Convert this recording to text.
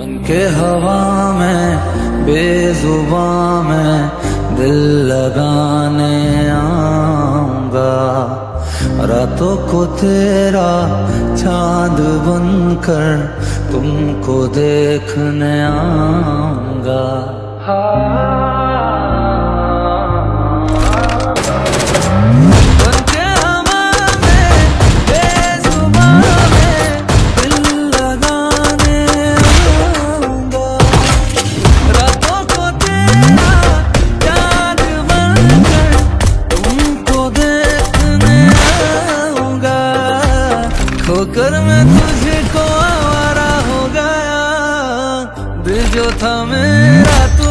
के हवा में बेजुबां में दिल लगाने आऊंगा। रातों को तेरा चांद बनकर तुमको देखने आऊंगा। खोकर मैं तुझको आवारा हो गया, दिल जो था मेरा तू